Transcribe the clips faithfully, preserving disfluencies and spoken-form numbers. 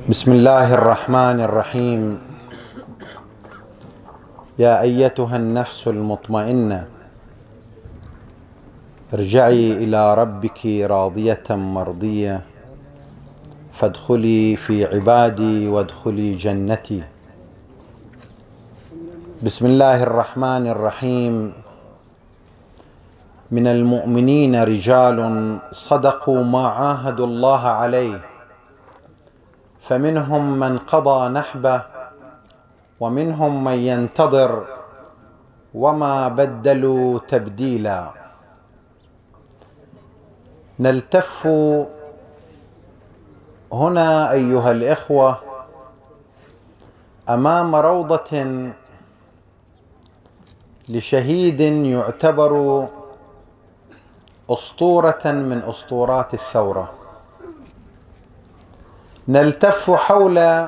بسم الله الرحمن الرحيم. يا أيتها النفس المطمئنة ارجعي إلى ربك راضية مرضية فادخلي في عبادي وادخلي جنتي. بسم الله الرحمن الرحيم. من المؤمنين رجال صدقوا ما عاهدوا الله عليه فمنهم من قضى نحبه ومنهم من ينتظر وما بدلوا تبديلا. نلتف هنا أيها الإخوة أمام روضة لشهيد يعتبر أسطورة من أسطورات الثورة. نلتف حول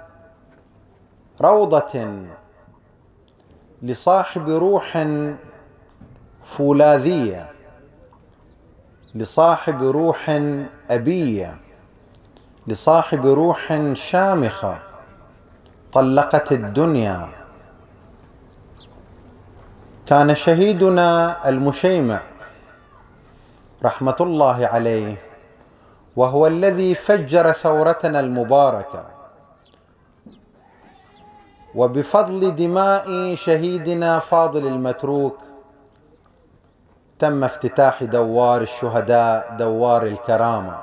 روضة لصاحب روح فولاذية، لصاحب روح أبية، لصاحب روح شامخة طلقت الدنيا. كان شهيدنا المشيمع رحمة الله عليه وهو الذي فجر ثورتنا المباركة، وبفضل دماء شهيدنا فاضل المتروك تم افتتاح دوار الشهداء، دوار الكرامة،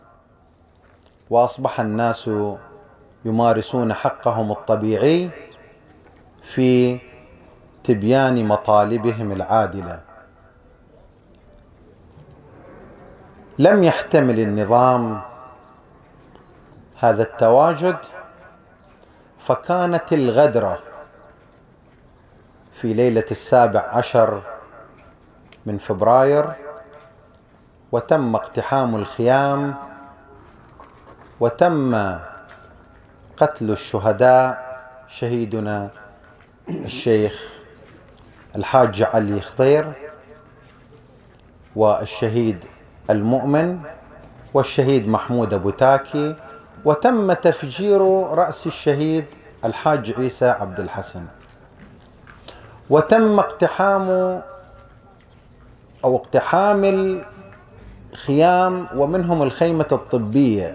وأصبح الناس يمارسون حقهم الطبيعي في تبيان مطالبهم العادلة. لم يحتمل النظام هذا التواجد، فكانت الغدرة في ليلة السابع عشر من فبراير وتم اقتحام الخيام وتم قتل الشهداء، شهيدنا الشيخ الحاج علي خضير والشهيد المؤمن والشهيد محمود أبو تاكي، وتم تفجير رأس الشهيد الحاج عيسى عبد الحسن، وتم اقتحام أو اقتحام الخيام ومنهم الخيمة الطبية،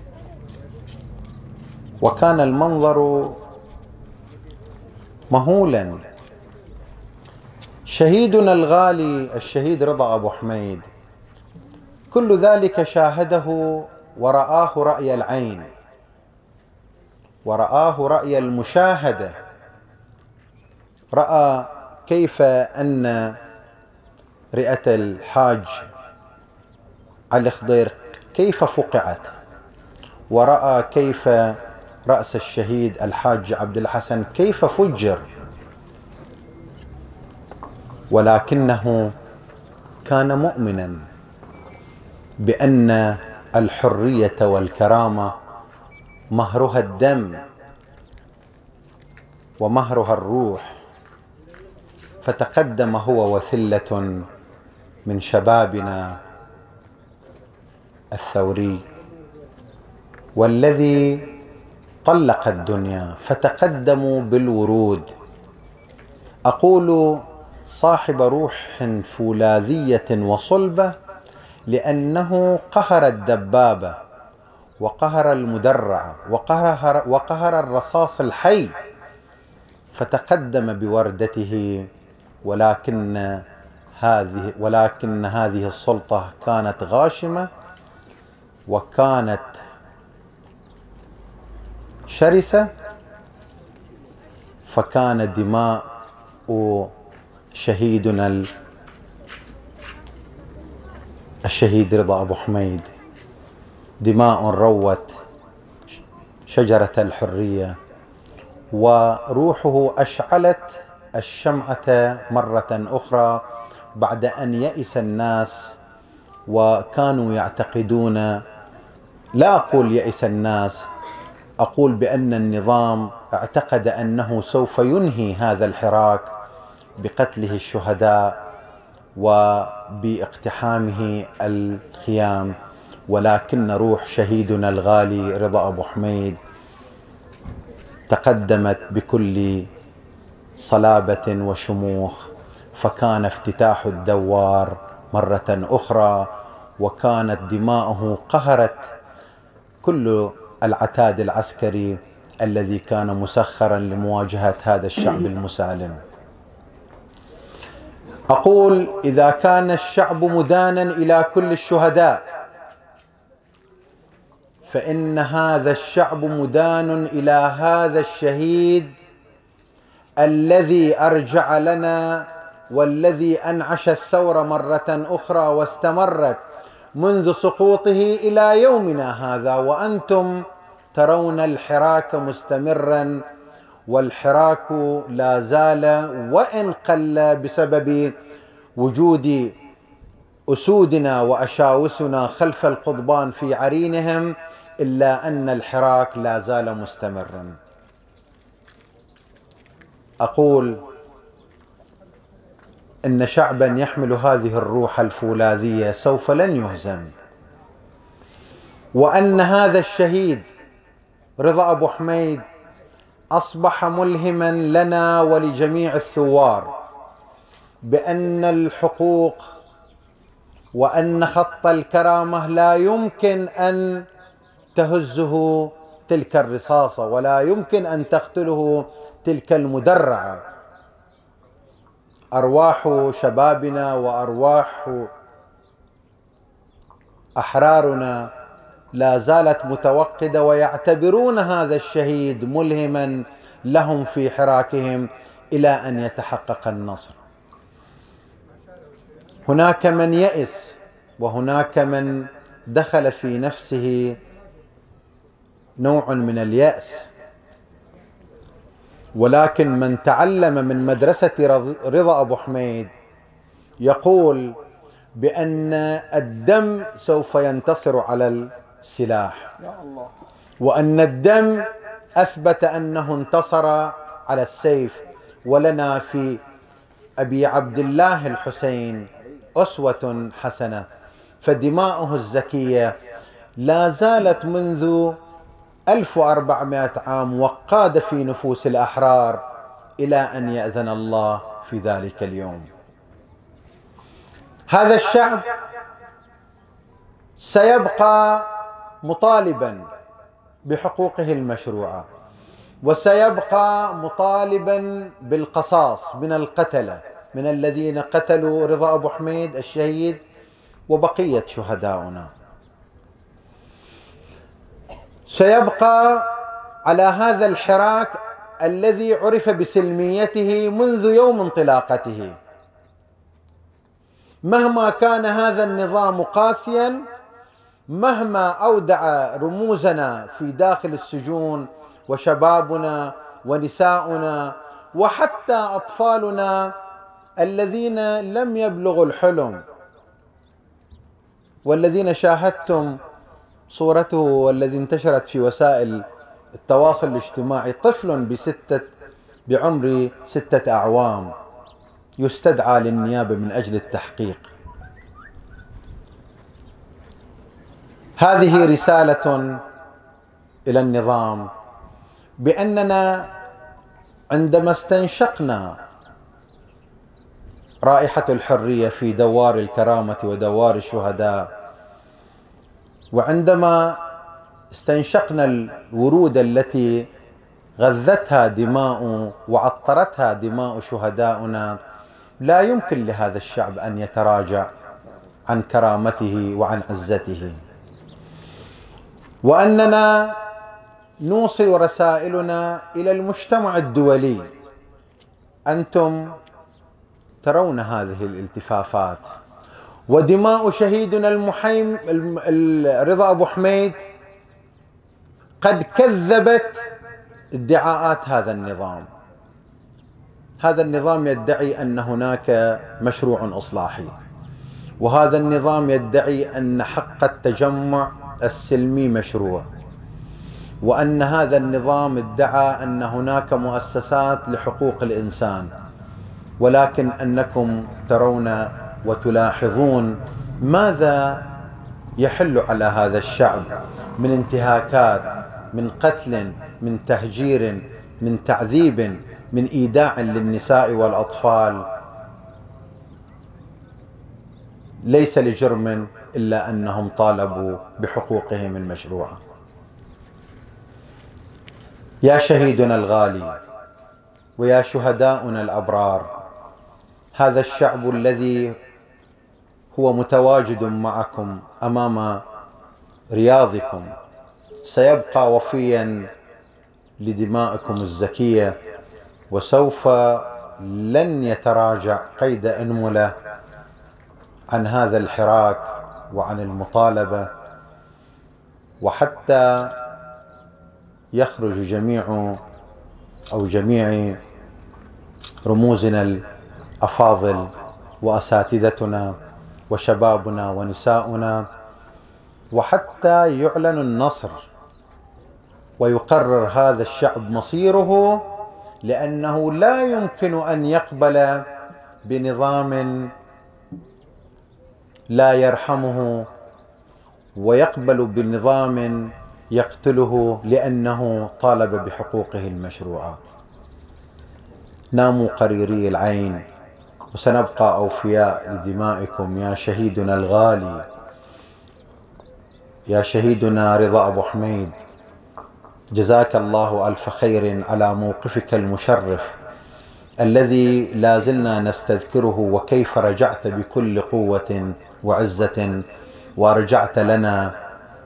وكان المنظر مهولا. شهيدنا الغالي الشهيد رضا أبو حميد كل ذلك شاهده ورآه رأي العين ورآه رأي المشاهدة. رأى كيف أن رئة الحاج علي خضير كيف فقعت، ورأى كيف رأس الشهيد الحاج عبد الحسن كيف فجر، ولكنه كان مؤمنا بأن الحرية والكرامة مهرها الدم ومهرها الروح، فتقدم هو وثلة من شبابنا الثوري والذي طلق الدنيا، فتقدموا بالورود. أقول صاحب روح فولاذية وصلبة لأنه قهر الدبابة وقهر المدرعة وقهر, وقهر الرصاص الحي، فتقدم بوردته. ولكن هذه ولكن هذه السلطة كانت غاشمة وكانت شرسة، فكان دماء شهيدنا الشهيد رضا أبو حميد دماء روت شجرة الحرية، وروحه أشعلت الشمعة مرة أخرى بعد أن يئس الناس وكانوا يعتقدون، لا أقول يئس الناس، أقول بأن النظام اعتقد أنه سوف ينهي هذا الحراك بقتله الشهداء وباقتحامه الخيام ولكن روح شهيدنا الغالي رضا أبو حميد تقدمت بكل صلابة وشموخ، فكان افتتاح الدوار مرة أخرى، وكانت دماؤه قهرت كل العتاد العسكري الذي كان مسخرا لمواجهة هذا الشعب المسالم. أقول: إذا كان الشعب مدانا إلى كل الشهداء، فإن هذا الشعب مدان إلى هذا الشهيد الذي أرجع لنا والذي أنعش الثورة مرة أخرى واستمرت منذ سقوطه إلى يومنا هذا، وأنتم ترون الحراك مستمرا، والحراك لا زال وإن قل بسبب وجود أسودنا وأشاوسنا خلف القضبان في عرينهم، إلا أن الحراك لا زال مستمرا. أقول إن شعبا يحمل هذه الروح الفولاذية سوف لن يهزم، وأن هذا الشهيد رضا أبو حميد أصبح ملهما لنا ولجميع الثوار بأن الحقوق وأن خط الكرامة لا يمكن أن تهزه تلك الرصاصة، ولا يمكن أن تقتله تلك المدرعة. أرواح شبابنا وأرواح أحرارنا لا زالت متوقدة، ويعتبرون هذا الشهيد ملهما لهم في حراكهم إلى أن يتحقق النصر. هناك من يئس، وهناك من دخل في نفسه نوع من اليأس، ولكن من تعلم من مدرسة رضا أبو حميد يقول بأن الدم سوف ينتصر على السلاح، وأن الدم أثبت أنه انتصر على السيف. ولنا في أبي عبد الله الحسين أسوة حسنة، فدماؤه الزكية لا زالت منذ ألف وأربعمائة عام وقادة في نفوس الأحرار إلى أن يأذن الله في ذلك اليوم. هذا الشعب سيبقى مطالبا بحقوقه المشروعة، وسيبقى مطالبا بالقصاص من القتلة، من الذين قتلوا رضا أبو حميد الشهيد وبقية شهداؤنا. سيبقى على هذا الحراك الذي عرف بسلميته منذ يوم انطلاقته، مهما كان هذا النظام قاسيا، مهما أودع رموزنا في داخل السجون وشبابنا ونساؤنا وحتى أطفالنا الذين لم يبلغوا الحلم، والذين شاهدتم صورته والذي انتشرت في وسائل التواصل الاجتماعي، طفل بستة بعمر ستة أعوام يستدعى للنيابة من أجل التحقيق. هذه رسالة إلى النظام بأننا عندما استنشقنا رائحة الحرية في دوار الكرامة ودوار الشهداء، وعندما استنشقنا الورود التي غذتها دماء وعطرتها دماء شهداؤنا، لا يمكن لهذا الشعب أن يتراجع عن كرامته وعن عزته، وأننا نوصل رسائلنا إلى المجتمع الدولي. أنتم ترون هذه الالتفافات، ودماء شهيدنا المحيم رضا أبو حميد قد كذبت ادعاءات هذا النظام. هذا النظام يدعي أن هناك مشروع إصلاحي، وهذا النظام يدعي أن حق التجمع السلمي مشروع، وأن هذا النظام ادعى أن هناك مؤسسات لحقوق الإنسان، ولكن أنكم ترون وتلاحظون ماذا يحل على هذا الشعب من انتهاكات، من قتل، من تهجير، من تعذيب، من إيداع للنساء والأطفال، ليس لجرم إلا أنهم طالبوا بحقوقهم المشروعة. يا شهيدنا الغالي ويا شهداؤنا الأبرار، هذا الشعب الذي هو متواجد معكم أمام رياضكم سيبقى وفيا لدمائكم الزكية، وسوف لن يتراجع قيد أنملة عن هذا الحراك وعن المطالبة، وحتى يخرج جميع أو جميع رموزنا الأفاضل وأساتذتنا وشبابنا ونساؤنا، وحتى يعلن النصر ويقرر هذا الشعب مصيره، لأنه لا يمكن أن يقبل بنظام لا يرحمه ويقبل بنظام يقتله لأنه طالب بحقوقه المشروعة. ناموا قريري العين، وسنبقى أوفياء لدمائكم يا شهيدنا الغالي، يا شهيدنا رضا أبو حميد. جزاك الله ألف خير على موقفك المشرف الذي لا زلنا نستذكره، وكيف رجعت بكل قوة وعزة ورجعت لنا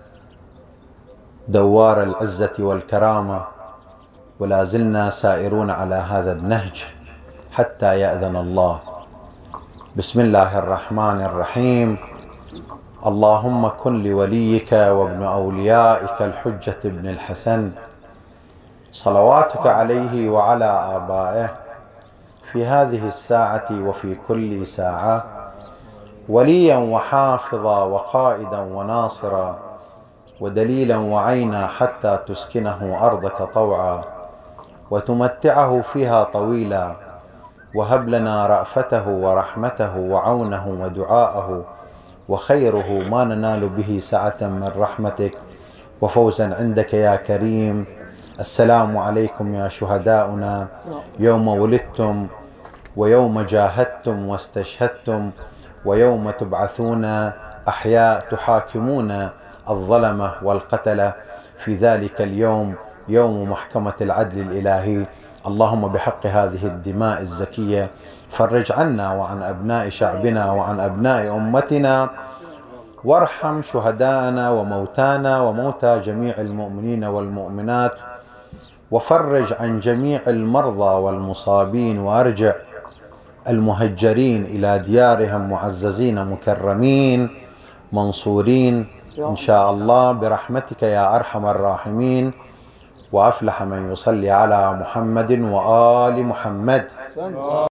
دوار العزة والكرامة، ولا زلنا سائرون على هذا النهج حتى يأذن الله. بسم الله الرحمن الرحيم. اللهم كن لوليك وابن أوليائك الحجة ابن الحسن صلواتك عليه وعلى آبائه في هذه الساعة وفي كل ساعة وليا وحافظا وقائدا وناصرا ودليلا وعينا، حتى تسكنه أرضك طوعا وتمتعه فيها طويلا، وهب لنا رأفته ورحمته وعونه ودعاءه، وخيره ما ننال به سعة من رحمتك وفوزا عندك يا كريم. السلام عليكم يا شهداؤنا، يوم ولدتم ويوم جاهدتم واستشهدتم ويوم تبعثون أحياء تحاكمون الظلمة والقتلة في ذلك اليوم، يوم محكمة العدل الإلهي. اللهم بحق هذه الدماء الزكية فرج عنا وعن أبناء شعبنا وعن أبناء أمتنا، وارحم شهداءنا وموتانا وموتى جميع المؤمنين والمؤمنات، وفرج عن جميع المرضى والمصابين، وارجع المهجرين إلى ديارهم معززين مكرمين منصورين إن شاء الله برحمتك يا أرحم الراحمين. وأفلح من يصلي على محمد وآل محمد.